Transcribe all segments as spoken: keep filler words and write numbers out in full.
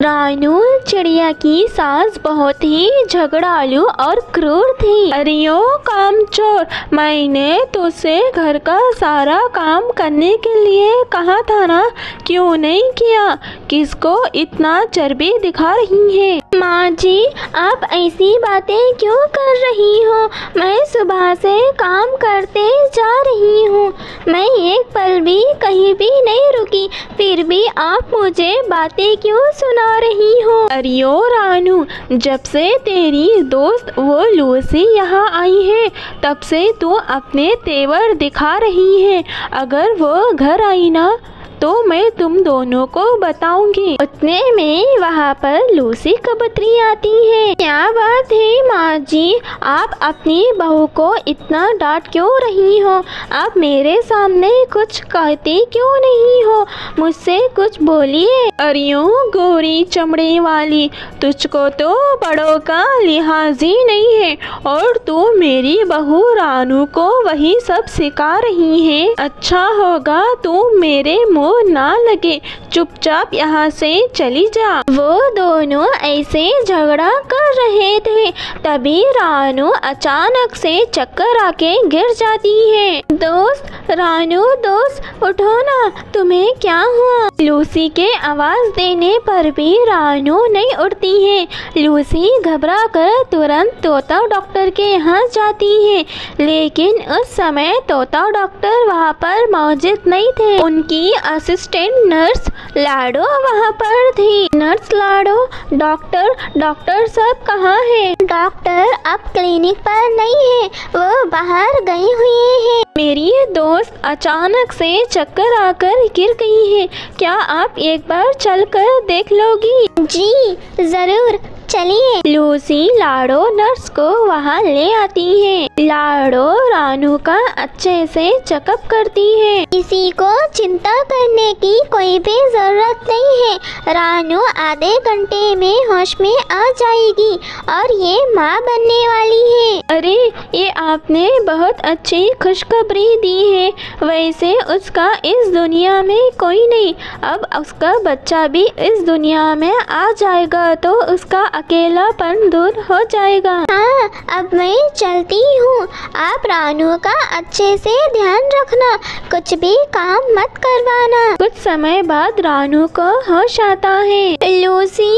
रानू चिड़िया की सास बहुत ही झगड़ालू और क्रूर थी। अरे ओ कामचोर, मैंने तुझसे घर का सारा काम करने के लिए कहा था ना, क्यों नहीं किया? किसको इतना चर्बी दिखा रही है? माँ जी, आप ऐसी बातें क्यों कर रही हो? मैं सुबह से काम करते जा रही हूँ, मैं एक पल भी कहीं भी नहीं रुकी, फिर भी आप मुझे बातें क्यों सुना रही हो? अरे ओ रानू, जब से तेरी दोस्त वो लूसी यहाँ आई है तब से तू अपने तेवर दिखा रही है। अगर वो घर आई ना तो मैं तुम दोनों को बताऊंगी। उतने में वहाँ पर लूसी कबूतरी आती है। क्या बात है माँ जी, आप अपनी बहू को इतना डांट क्यों रही हो? आप मेरे सामने कुछ कहती क्यों नहीं हो? मुझसे कुछ बोलिए। अरे ओ गोरी चमड़े वाली, तुझको तो बड़ों का लिहाज ही नहीं है और तू मेरी बहू रानू को वही सब सिखा रही है। अच्छा होगा तू मेरे मुँह ना लगे, चुपचाप यहाँ से चली जा। वो दोनों ऐसे झगड़ा कर रहे थे, तभी रानू अचानक से चक्कर आके गिर जाती है। दोस्त रानू, दोस्त उठो ना, तुम्हें क्या हुआ? लूसी के आवाज देने पर भी रानू नहीं उठती है। लूसी घबरा कर तुरंत तोता डॉक्टर के यहाँ जाती है, लेकिन उस समय तोता डॉक्टर वहाँ पर मौजूद नहीं थे। उनकी असिस्टेंट नर्स लाडो वहाँ पर थी। नर्स लाडो, डॉक्टर डॉक्टर साहब कहाँ है? डॉक्टर अब क्लिनिक पर नहीं है, वो बाहर गई हुई है। मेरी दोस्त अचानक से चक्कर आकर गिर गई है, क्या आप एक बार चलकर देख लोगी? जी जरूर, चलिए। लूसी लाडो नर्स को वहाँ ले आती है। लाडो रानू का अच्छे से चेकअप करती है। किसी को चिंता करने की कोई भी जरूरत नहीं है, रानू आधे घंटे में होश में आ जाएगी और ये माँ बनने वाली है। अरे ये आपने बहुत अच्छी खुशखबरी दी है। वैसे उसका इस दुनिया में कोई नहीं, अब उसका बच्चा भी इस दुनिया में आ जाएगा तो उसका अकेलापन दूर हो जाएगा। हाँ, अब मैं चलती हूँ, आप रानू का अच्छे से ध्यान रखना, कुछ भी काम मत करवाना। कुछ समय बाद रानू को होश आता है। लूसी,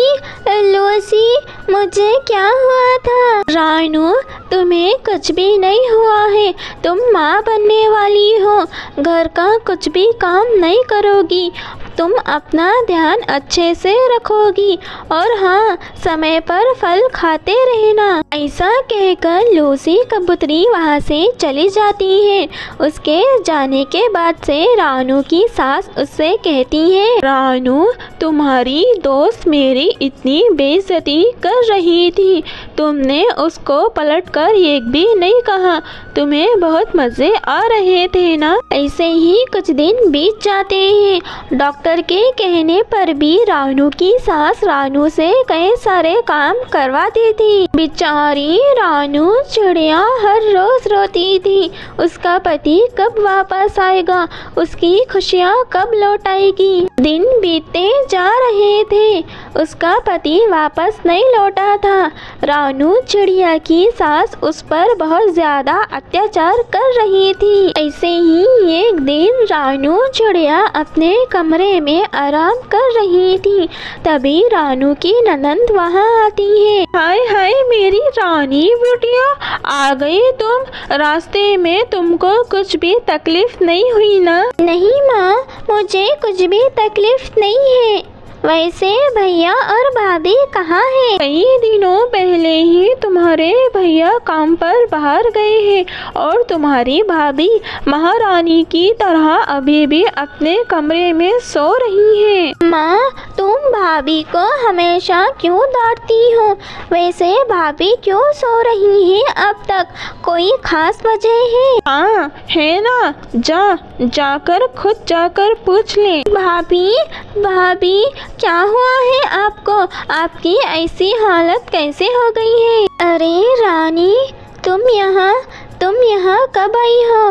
लूसी, मुझे क्या हुआ था? रानू, तुम्हें कुछ भी नहीं हुआ है, तुम माँ बनने वाली हो, घर का कुछ भी काम नहीं करोगी, तुम अपना ध्यान अच्छे से रखोगी और हाँ, समय पर फल खाते रहना। ऐसा कहकर लूसी कबूतरी वहाँ से चली जाती है। उसके जाने के बाद से रानू की सास उससे कहती है, रानू, तुम्हारी दोस्त मेरी इतनी बेइज्जती कर रही थी, तुमने उसको पलटकर एक भी नहीं कहा, तुम्हें बहुत मजे आ रहे थे ना? ऐसे ही कुछ दिन बीत जाते हैं। डॉक्टर के कहने पर भी रानू की सास रानू से कई सारे काम करवाती थी। बेचारी रानू चिड़िया हर रोज रोती थी, उसका पति कब वापस आएगा, उसकी खुशियाँ कब लौट आएगी। दिन बीतते जा रहे थे, उसका पति वापस नहीं लौटा था। रानू चिड़िया की सास उस पर बहुत ज्यादा अत्याचार कर रही थी। ऐसे ही एक दिन रानू चिड़िया अपने कमरे में आराम कर रही थी, तभी रानू की ननंद वहाँ आती है। हाय हाय मेरी रानी बिटिया, आ गई तुम, रास्ते में तुमको कुछ भी तकलीफ नहीं हुई ना? नहीं माँ, मुझे कुछ भी तकलीफ नहीं है। वैसे भैया और भाभी कहाँ हैं? कई दिनों पहले ही तुम्हारे भैया काम पर बाहर गए हैं और तुम्हारी भाभी महारानी की तरह अभी भी अपने कमरे में सो रही है। माँ, तुम भाभी को हमेशा क्यों डांटती हो? वैसे भाभी क्यों सो रही है अब तक? कोई खास वजह है? हाँ है ना, जा जाकर खुद जाकर पूछ ले। भाभी, भाभी क्या हुआ है आपको? आपकी ऐसी हालत कैसे हो गई है? अरे रानी, तुम यहाँ तुम यहाँ कब आई हो?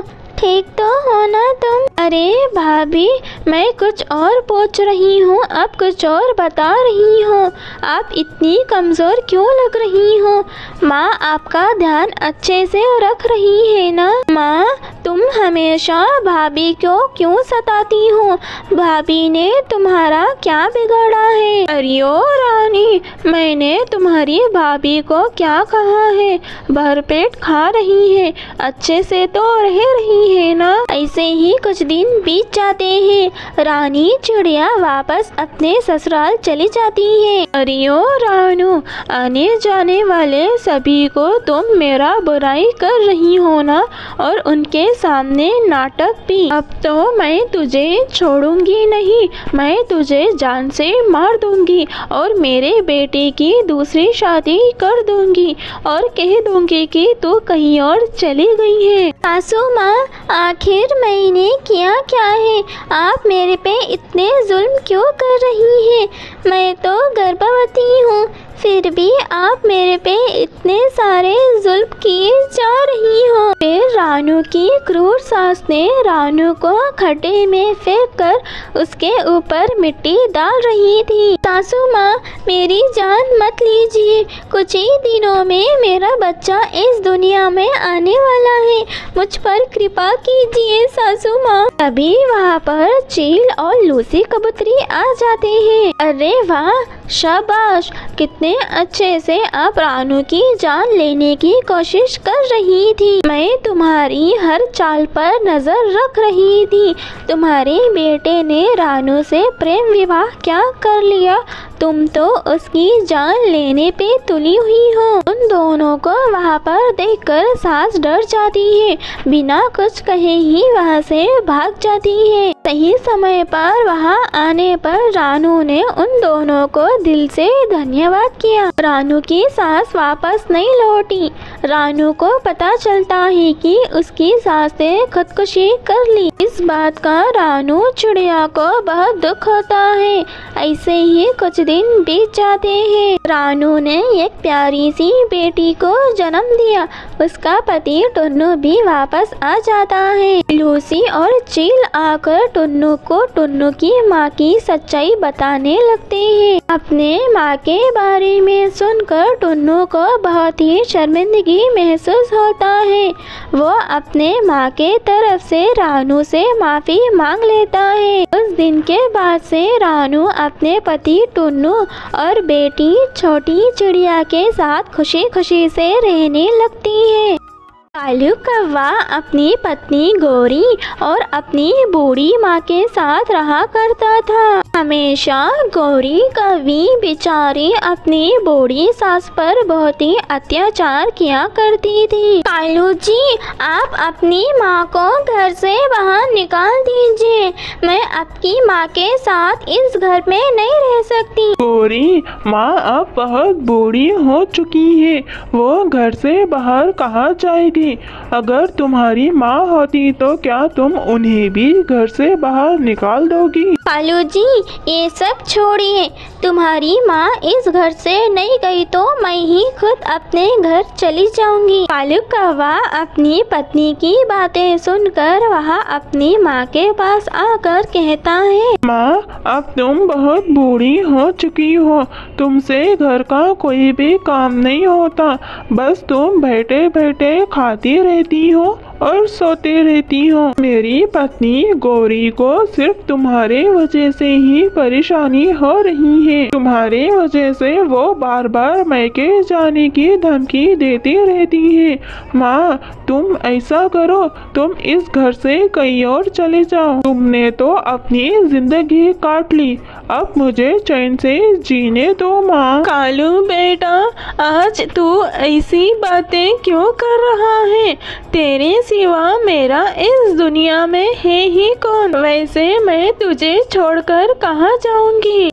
ठीक तो हो ना तुम? अरे भाभी, मैं कुछ और पूछ रही हूँ, आप कुछ और बता रही हो। आप इतनी कमज़ोर क्यों लग रही हो? माँ आपका ध्यान अच्छे से रख रही है ना? माँ, तुम हमेशा भाभी को क्यों सताती हो? भाभी ने तुम्हारा क्या बिगाड़ा है? अरे ओ रानी, मैंने तुम्हारी भाभी को क्या कहा है? भरपेट खा रही है, अच्छे से तो रह रही है ना? ऐसे ही कुछ दिन बीत जाते हैं, रानी चिड़िया वापस अपने ससुराल चली जाती है। अरे ओ रानू, आने जाने वाले सभी को तुम मेरा बुराई कर रही हो ना, और उनके सामने नाटक भी। अब तो मैं तुझे छोड़ूंगी नहीं, मैं तुझे जान से मार दूंगी और मेरे बेटे की दूसरी शादी कर दूंगी और कह दूंगी कि तू कहीं और चली गई है। सासू माँ, आखिर मैंने किया क्या है? आप मेरे पे इतने जुल्म क्यों कर रही हैं? मैं तो गर्भवती हूँ, फिर भी आप मेरे पे इतने सारे जुल्म किए जा रही हो। फिर रानू की क्रूर सास ने रानू को खड्डे में फेंक कर उसके ऊपर मिट्टी डाल रही थी। सासू माँ, मेरी जान मत लीजिए, कुछ ही दिनों में मेरा बच्चा इस दुनिया में आने वाला है, मुझ पर कृपा कीजिए सासू माँ। तभी वहाँ पर चील और लूसी कबूतरी आ जाते हैं। अरे वाह, शाबाश, कितने अच्छे से आप रानू की जान लेने की कोशिश कर रही थी। मैं तुम्हारी हर चाल पर नजर रख रही थी। तुम्हारे बेटे ने रानू से प्रेम विवाह क्या कर लिया? तुम तो उसकी जान लेने पे तुली हुई हो। उन दोनों को वहाँ पर देखकर सास डर जाती है, बिना कुछ कहे ही वहाँ से भाग जाती है। सही समय पर वहाँ आने पर रानू ने उन दोनों को दिल से धन्यवाद किया। रानू की सास वापस नहीं लौटी। रानू को पता चलता है कि उसकी सास ने खुदकुशी कर ली। इस बात का रानू चिड़िया को बहुत दुख होता है। ऐसे ही कुछ दिन बीत जाते हैं। रानू ने एक प्यारी सी बेटी को जन्म दिया। उसका पति टुन्नू भी वापस आ जाता है। लूसी और चील आकर टुन्नू को टुन्नू की माँ की सच्चाई बताने लगते हैं। अपने माँ के बारे में सुनकर टुन्नू को बहुत ही शर्मिंदगी महसूस होता है। वो अपने माँ के तरफ से रानू से माफी मांग लेता है। उस दिन के बाद से रानू अपने पति टुन्नू और बेटी छोटी चिड़िया के साथ खुशी खुशी से रहने लगती है। कालू कौवा अपनी पत्नी गौरी और अपनी बूढ़ी माँ के साथ रहा करता था। हमेशा गौरी कौवी बेचारी अपनी बूढ़ी सास पर बहुत ही अत्याचार किया करती थी। कालू जी, आप अपनी माँ को घर से बाहर निकाल दीजिए, मैं आपकी माँ के साथ इस घर में नहीं रह सकती। गौरी, माँ अब बहुत बूढ़ी हो चुकी है, वो घर से बाहर कहाँ जाएगी? अगर तुम्हारी माँ होती तो क्या तुम उन्हें भी घर से बाहर निकाल दोगी? कालू जी, ये सब छोड़िए, तुम्हारी माँ इस घर से नहीं गई तो मैं ही खुद अपने घर चली जाऊंगी। कालू कौवा अपनी पत्नी की बातें सुनकर वहाँ अपनी माँ के पास आकर कहता है, माँ, अब तुम बहुत बूढ़ी हो चुकी हो, तुमसे घर का कोई भी काम नहीं होता, बस तुम बैठे बैठे खाती रहती हो और सोते रहती हो। मेरी पत्नी गौरी को सिर्फ तुम्हारे वजह से ही परेशानी हो रही है। तुम्हारे वजह से वो बार बार मैके जाने की धमकी देती रहती है। माँ, तुम ऐसा करो, तुम इस घर से कहीं और चले जाओ। तुमने तो अपनी जिंदगी काट ली, अब मुझे चैन से जीने दो माँ। कालू बेटा, आज तू ऐसी बातें क्यों कर रहा है? तेरे सिवा मेरा इस दुनिया में है ही कौन? वैसे मैं तुझे छोड़कर कहाँ जाऊंगी?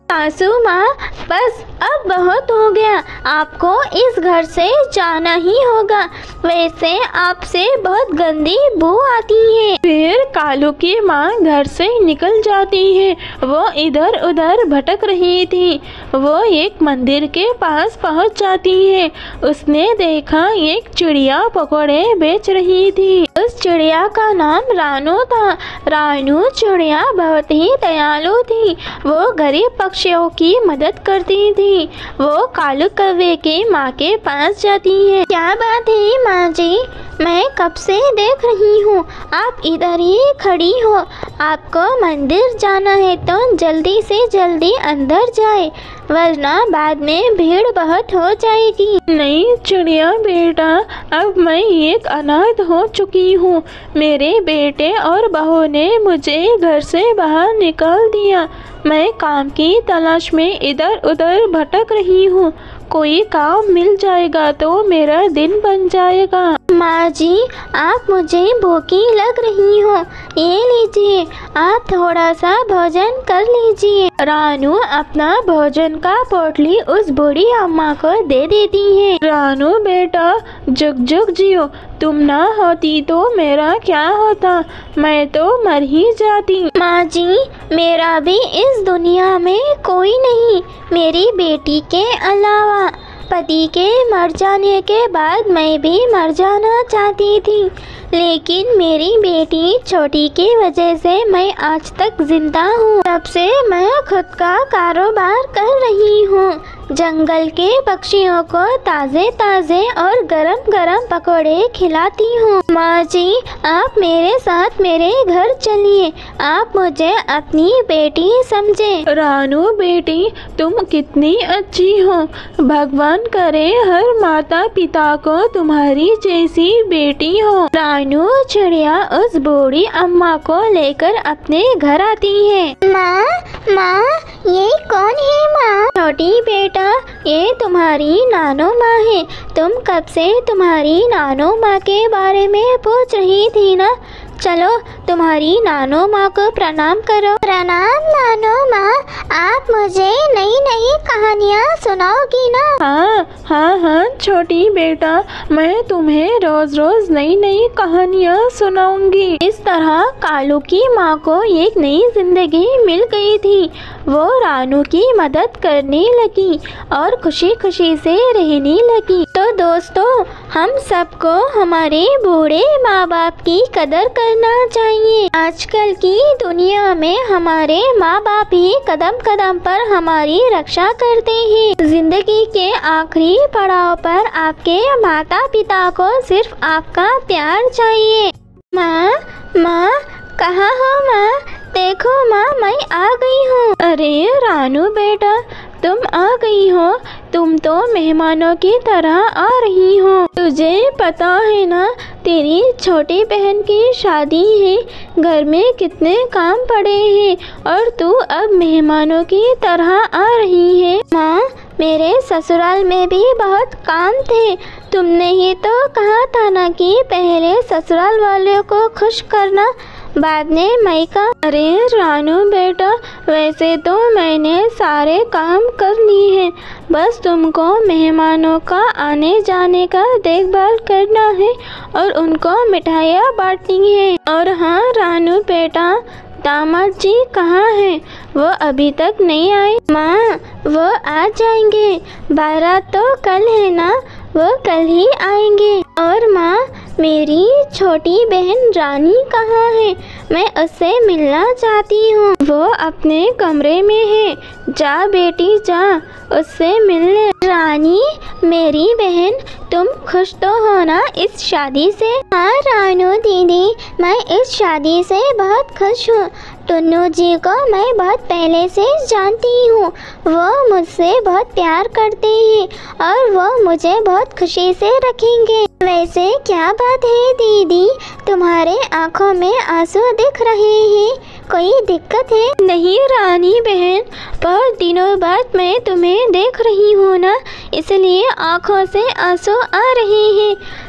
सासू माँ, बस अब बहुत हो गया, आपको इस घर से जाना ही होगा, वैसे आपसे बहुत गंदी बू आती है। फिर कालू की माँ घर से निकल जाती है। वो इधर उधर भटक रही थी। वो एक मंदिर के पास पहुंच जाती है। उसने देखा एक चिड़िया पकौड़े बेच रही थी। उस चिड़िया का नाम रानू था। रानू चिड़िया बहुत ही दयालु थी। वो गरीब पक्षियों की मदद करती थी। वो कालू कौवे की माँ के पास जाती है। क्या बात है माँ जी, मैं कब से देख रही हूँ, आप इधर ही खड़ी हो। आपको मंदिर जाना है तो जल्दी से जल्दी अंदर जाए, वरना बाद में भीड़ बहुत हो जाएगी। नहीं चिड़िया बेटा, अब मैं एक अनाथ हो चुकी हूँ। मेरे बेटे और बहू ने मुझे घर से बाहर निकाल दिया। मैं काम की तलाश में इधर उधर भटक रही हूँ। कोई काम मिल जाएगा तो मेरा दिन बन जाएगा। माँ जी, आप मुझे भूखी लग रही हो, ये लीजिए, आप थोड़ा सा भोजन कर लीजिए। रानू अपना भोजन का पोटली उस बूढ़ी अम्मा को दे देती है। रानू बेटा, जुग जुग जियो, तुम ना होती तो मेरा क्या होता, मैं तो मर ही जाती। माँ जी, मेरा भी इस दुनिया में कोई नहीं, मेरी बेटी के अलावा। पति के मर जाने के बाद मैं भी मर जाना चाहती थी, लेकिन मेरी बेटी छोटी की वजह से मैं आज तक जिंदा हूँ। तब से मैं खुद का कारोबार कर रही हूँ। जंगल के पक्षियों को ताज़े ताज़े और गरम गरम पकोड़े खिलाती हूँ। माँ जी, आप मेरे साथ मेरे घर चलिए, आप मुझे अपनी बेटी समझे। रानू बेटी, तुम कितनी अच्छी हो। भगवान करे हर माता पिता को तुम्हारी जैसी बेटी हो। रानू चिड़िया उस बूढ़ी अम्मा को लेकर अपने घर आती है। माँ माँ, ये कौन है माँ? छोटी बेटा, ये तुम्हारी नानो माँ है। तुम कब से तुम्हारी नानो माँ के बारे में पूछ रही थी ना? चलो तुम्हारी नानो माँ को प्रणाम करो। प्रणाम नानो माँ, आप मुझे नई नई कहानियाँ सुनाओगी ना? हाँ हाँ हाँ छोटी बेटा, मैं तुम्हें रोज रोज नई नई कहानियाँ सुनाऊंगी। इस तरह कालू की माँ को एक नई जिंदगी मिल गई थी। वो रानू की मदद करने लगी और खुशी खुशी से रहने लगी। तो दोस्तों, हम सबको हमारे बूढ़े माँ बाप की कदर करना चाहिए। आजकल की दुनिया में हमारे माँ बाप ही कदम कदम पर हमारी रक्षा करते हैं। जिंदगी के आखिरी पड़ाव पर आपके माता पिता को सिर्फ आपका प्यार चाहिए। माँ माँ, कहाँ हो माँ? देखो माँ, मैं आ गई हूँ। अरे रानू बेटा, तुम आ गई हो। तुम तो मेहमानों की तरह आ रही हो। तुझे पता है ना, तेरी छोटी बहन की शादी है, घर में कितने काम पड़े हैं और तू अब मेहमानों की तरह आ रही है। माँ, मेरे ससुराल में भी बहुत काम थे। तुमने ही तो कहा था ना कि पहले ससुराल वालों को खुश करना, बाद में मायका। अरे रानू बेटा, वैसे तो मैंने सारे काम कर लिए हैं, बस तुमको मेहमानों का आने जाने का देखभाल करना है और उनको मिठाइयाँ बांटनी है। और हाँ रानू बेटा, दामाद जी कहाँ हैं? वो अभी तक नहीं आए। माँ, वो आ जाएंगे, बारात तो कल है ना, वो कल ही आएंगे। और माँ, मेरी छोटी बहन रानी कहाँ है? मैं उससे मिलना चाहती हूँ। वो अपने कमरे में है, जा बेटी जा, उससे मिल ले। रानी, मेरी बहन, तुम खुश तो हो ना इस शादी से? हाँ रानू दीदी, मैं इस शादी से बहुत खुश हूँ। टुन्नू जी को मैं बहुत पहले से जानती हूँ। वो मुझसे बहुत प्यार करते हैं और वो मुझे बहुत खुशी से रखेंगे। वैसे क्या बात है दीदी, तुम्हारे आँखों में आंसू दिख रहे हैं, कोई दिक्कत है? नहीं रानी बहन, बहुत दिनों बाद मैं तुम्हें देख रही हूँ ना, इसलिए आँखों से आंसू आ रहे हैं।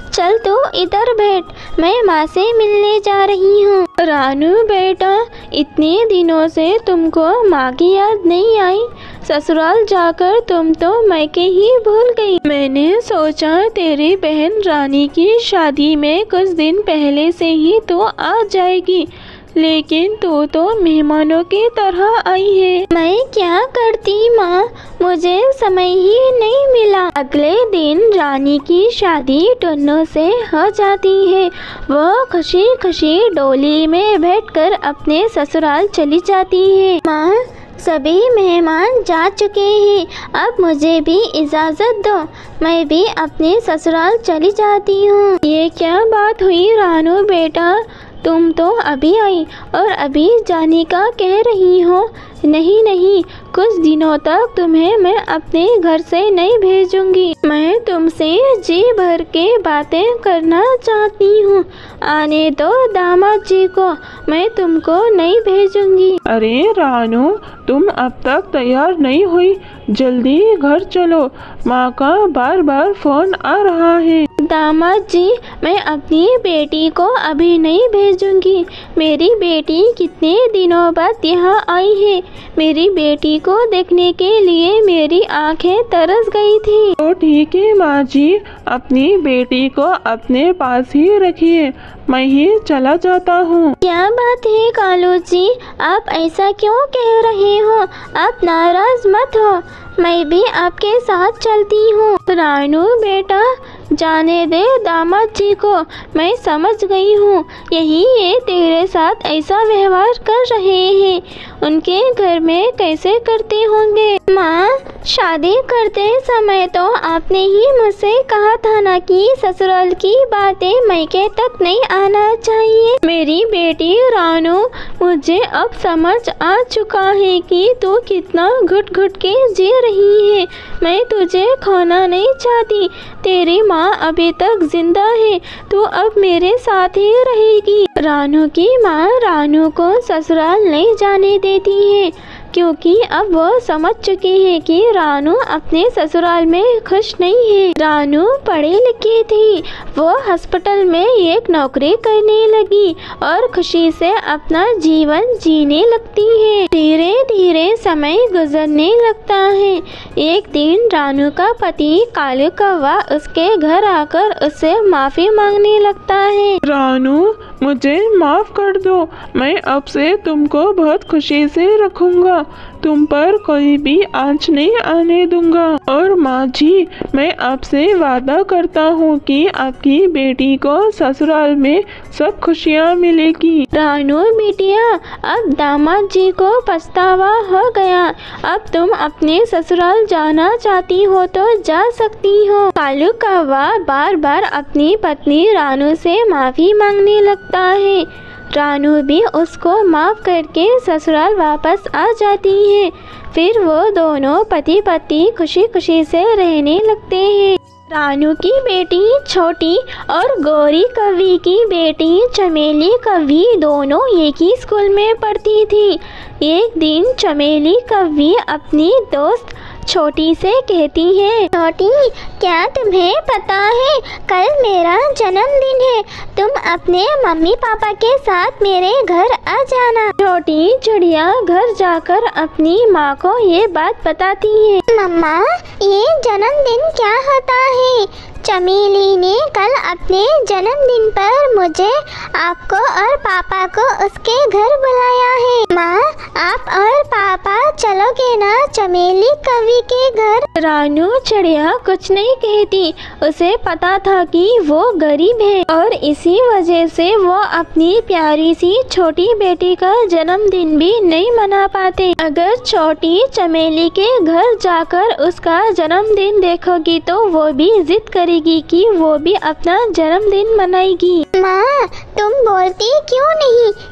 चल तू इधर बैठ, मैं माँ से मिलने जा रही हूँ। रानू बेटा, इतने दिनों से तुमको माँ की याद नहीं आई? ससुराल जाकर तुम तो मैके ही भूल गई। मैंने सोचा तेरी बहन रानी की शादी में कुछ दिन पहले से ही तो आ जाएगी, लेकिन तू तो मेहमानों की तरह आई है। मैं क्या करती माँ, मुझे समय ही नहीं मिला। अगले दिन रानी की शादी टुन्नू से हो जाती है। वह खुशी खुशी डोली में बैठकर अपने ससुराल चली जाती है। माँ, सभी मेहमान जा चुके हैं, अब मुझे भी इजाज़त दो, मैं भी अपने ससुराल चली जाती हूँ। ये क्या बात हुई रानू बेटा, तुम तो अभी आई और अभी जाने का कह रही हो? नहीं नहीं, कुछ दिनों तक तुम्हें मैं अपने घर से नहीं भेजूंगी। मैं तुमसे जी भर के बातें करना चाहती हूँ। आने दो दामाद जी को, मैं तुमको नहीं भेजूंगी। अरे रानू, तुम अब तक तैयार नहीं हुई, जल्दी घर चलो, माँ का बार बार फोन आ रहा है। दामाद जी, मैं अपनी बेटी को अभी नहीं भेजूंगी। मेरी बेटी कितने दिनों बाद यहाँ आई है। मेरी बेटी को देखने के लिए मेरी आंखें तरस गई थी। तो ठीक है माँ जी, अपनी बेटी को अपने पास ही रखिए, मैं ही चला जाता हूँ। क्या बात है कालू जी, आप ऐसा क्यों कह रहे हो? आप नाराज मत हो, मैं भी आपके साथ चलती हूँ। रानू बेटा, जाने दे दामाद जी को, मैं समझ गई हूँ, यही ये तेरे साथ ऐसा व्यवहार कर रहे हैं। उनके घर में कैसे करते होंगे? माँ, शादी करते समय तो आपने ही मुझसे कहा था ना कि ससुराल की बातें मैके तक नहीं आना चाहिए। मेरी बेटी रानू, मुझे अब समझ आ चुका है कि तू कितना घुट घुट के जी रही है। मैं तुझे खोना नहीं चाहती। तेरी माँ अभी तक जिंदा है, तू अब मेरे साथ ही रहेगी। रानू की माँ रानू को ससुराल नहीं जाने देती है, क्योंकि अब वो समझ चुकी है कि रानू अपने ससुराल में खुश नहीं है। रानू पढ़ी लिखी थी, वो हॉस्पिटल में एक नौकरी करने लगी और खुशी से अपना जीवन जीने लगती है। धीरे धीरे समय गुजरने लगता है। एक दिन रानू का पति कालू कौवा उसके घर आकर उससे माफ़ी मांगने लगता है। रानू, मुझे माफ़ कर दो, मैं अब से तुमको बहुत खुशी से रखूँगा, तुम पर कोई भी आँच नहीं आने दूंगा। और माँ जी, मैं आपसे वादा करता हूँ कि आपकी बेटी को ससुराल में सब खुशियाँ मिलेगी। रानू बिटिया, अब दामाद जी को पछतावा हो गया, अब तुम अपने ससुराल जाना चाहती हो तो जा सकती हो। कालू कौवा बार बार अपनी पत्नी रानू से माफ़ी मांगने लगता है। रानू भी उसको माफ़ करके ससुराल वापस आ जाती है। फिर वो दोनों पति पत्नी खुशी खुशी से रहने लगते हैं। रानू की बेटी छोटी और गौरी कवि की बेटी चमेली कवि दोनों एक ही स्कूल में पढ़ती थी। एक दिन चमेली कवि अपनी दोस्त छोटी से कहती है, छोटी, क्या तुम्हें पता है कल मेरा जन्मदिन है, तुम अपने मम्मी पापा के साथ मेरे घर आ जाना। छोटी चिड़िया घर जाकर अपनी माँ को ये बात बताती है। मम्मा, ये जन्मदिन क्या होता है? चमेली ने कल अपने जन्मदिन पर मुझे, आपको और पापा को उसके घर बुलाया है। माँ, आप और पापा चलोगे ना चमेली कवि के घर? रानू चिड़िया कुछ नहीं कहती, उसे पता था कि वो गरीब है और इसी वजह से वो अपनी प्यारी सी छोटी बेटी का जन्मदिन भी नहीं मना पाते। अगर छोटी चमेली के घर जाकर उसका जन्मदिन देखोगी तो वो भी जिद करेगी कि वो भी अपना जन्मदिन मनाएगी। माँ, तुम बोलती क्यों नहीं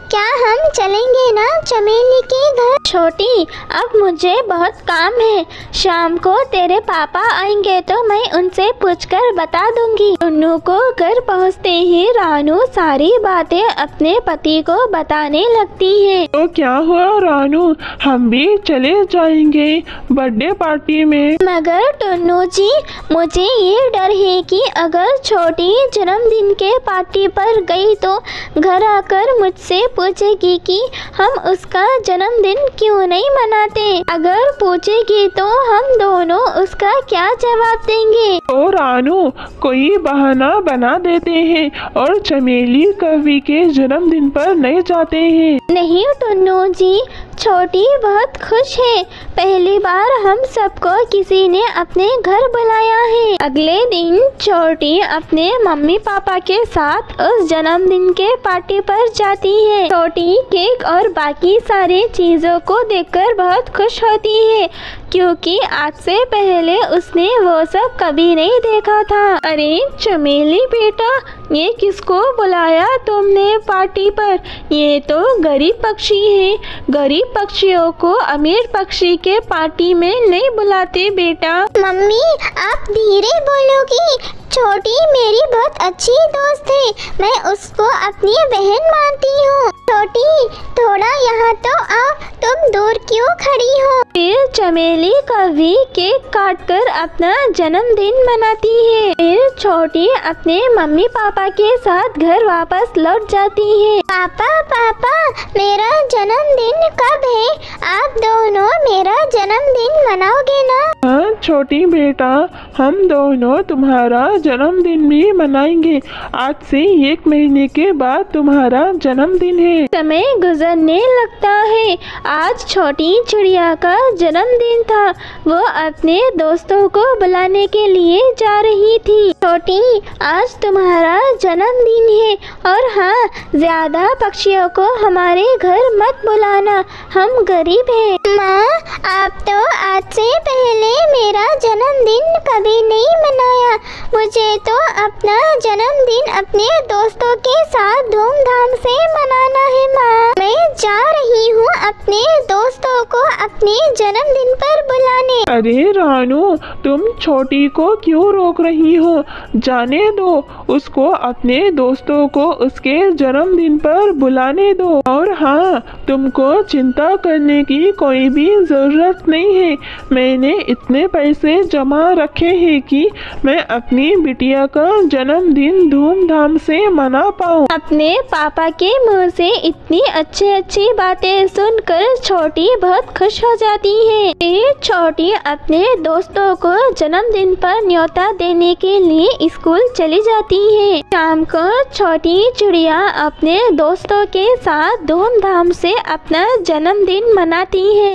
क्या हम चलेंगे ना चमेली के घर? छोटी, अब मुझे बहुत काम है। शाम को तेरे पापा आएंगे तो मैं उनसे पूछकर बता दूंगी। टुन्नू को घर पहुंचते ही रानू सारी बातें अपने पति को बताने लगती है। तो क्या हुआ रानू, हम भी चले जाएंगे बर्थडे पार्टी में। मगर टुन्नू जी, मुझे ये डर है कि अगर छोटी जन्मदिन के पार्टी पर गई तो घर आकर मुझसे पूछेगी कि हम उसका जन्मदिन क्यों नहीं मनाते। अगर पूछेगी तो हम दोनों उसका क्या जवाब देंगे? तो रानू, कोई बहाना बना देते हैं और चमेली कवि के जन्मदिन पर नहीं जाते हैं। नहीं टुन्नू जी, छोटी बहुत खुश है। पहली बार हम सबको किसी ने अपने घर बुलाया है। अगले दिन छोटी अपने मम्मी पापा के साथ उस जन्मदिन के पार्टी पर जाती है। छोटी केक और बाकी सारी चीजों को देखकर बहुत खुश होती है, क्योंकि आज से पहले उसने वो सब कभी नहीं देखा था। अरे चमेली बेटा, ये किसको बुलाया तुमने पार्टी पर? ये तो गरीब पक्षी है। गरीब पक्षियों को अमीर पक्षी के पार्टी में नहीं बुलाते बेटा। मम्मी, आप धीरे बोलोगी। छोटी मेरी बहुत अच्छी दोस्त है, मैं उसको अपनी बहन मानती हूँ। छोटी, थोड़ा यहाँ तो आओ, तुम दूर क्यों खड़ी हो? फिर चमेली कवि केक काटकर अपना जन्मदिन मनाती है। फिर छोटी अपने मम्मी पापा के साथ घर वापस लौट जाती है। पापा पापा, मेरा जन्मदिन कब है? आप दोनों मेरा जन्मदिन मनाओगे ना? हाँ छोटी बेटा, हम दोनों तुम्हारा जन्मदिन भी मनाएंगे। आज से एक महीने के बाद तुम्हारा जन्मदिन है। समय गुजरने लगता है। आज छोटी चिड़िया का जन्मदिन था। वो अपने दोस्तों को बुलाने के लिए जा रही थी। छोटी, आज तुम्हारा जन्मदिन है और हाँ, ज्यादा पक्षियों को हमारे घर मत बुलाना, हम गरीब हैं। माँ, आप तो आज से पहले मेरा जन्मदिन कभी नहीं मनाया। मुझे तो अपना जन्मदिन अपने दोस्तों के साथ धूमधाम से मनाना है माँ। मैं जा रही हूँ अपने दोस्तों को अपने जन्मदिन पर बुलाने। अरे रानू, तुम छोटी को क्यों रोक रही हो? जाने दो, उसको अपने दोस्तों को उसके जन्मदिन पर बुलाने दो। और हाँ, तुमको चिंता करने की कोई भी जरूरत नहीं है। मैंने इतने पैसे जमा रखे हैं कि मैं अपनी बिटिया का जन्मदिन धूमधाम से मना पाऊँ। अपने पापा के मुंह से इतनी अच्छी अच्छी बातें सुनकर छोटी बहुत खुश हो जाती है। फिर छोटी अपने दोस्तों को जन्मदिन पर न्योता देने के लिए स्कूल चली जाती है। शाम को छोटी चिड़िया अपने दोस्तों के साथ धूमधाम से अपना जन्मदिन मनाती है।